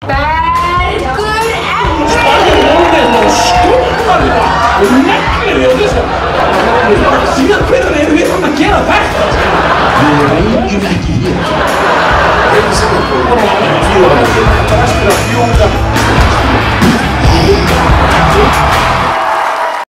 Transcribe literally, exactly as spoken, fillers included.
Bergur Ebbi! Spaðið róðið og skúpaði það og neglir þig á þessu. Síðan hvernig erum við fann að gera þetta?